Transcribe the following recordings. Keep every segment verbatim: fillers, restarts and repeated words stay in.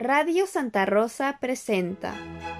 Radio Santa Rosa presenta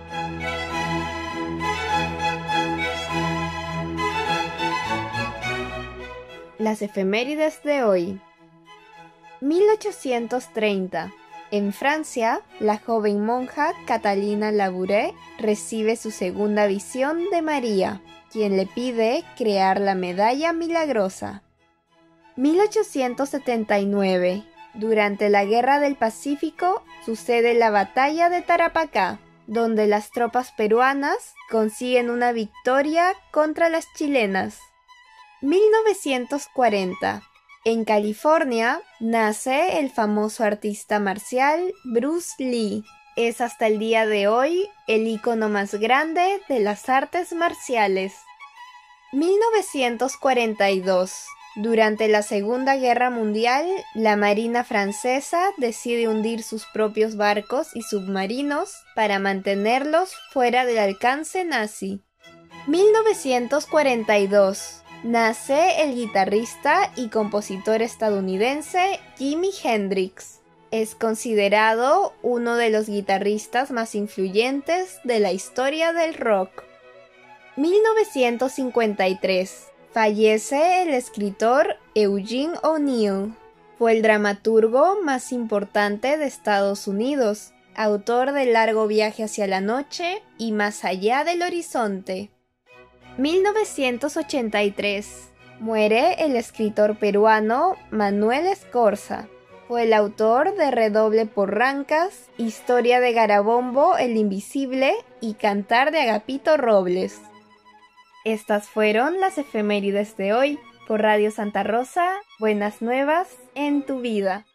las efemérides de hoy. mil ochocientos treinta. En Francia, la joven monja Catalina Labouré recibe su segunda visión de María, quien le pide crear la medalla milagrosa. mil ochocientos setenta y nueve. Durante la Guerra del Pacífico sucede la Batalla de Tarapacá, donde las tropas peruanas consiguen una victoria contra las chilenas. mil novecientos cuarenta. En California nace el famoso artista marcial Bruce Lee. Es hasta el día de hoy el ícono más grande de las artes marciales. mil novecientos cuarenta y dos. Durante la Segunda Guerra Mundial, la Marina francesa decide hundir sus propios barcos y submarinos para mantenerlos fuera del alcance nazi. mil novecientos cuarenta y dos. Nace el guitarrista y compositor estadounidense Jimi Hendrix. Es considerado uno de los guitarristas más influyentes de la historia del rock. mil novecientos cincuenta y tres. Fallece el escritor Eugene O'Neill. Fue el dramaturgo más importante de Estados Unidos, autor de Largo viaje hacia la noche y Más allá del horizonte. mil novecientos ochenta y tres. Muere el escritor peruano Manuel Escorza. Fue el autor de Redoble por Rancas, Historia de Garabombo el Invisible y Cantar de Agapito Robles. Estas fueron las efemérides de hoy. Por Radio Santa Rosa, buenas nuevas en tu vida.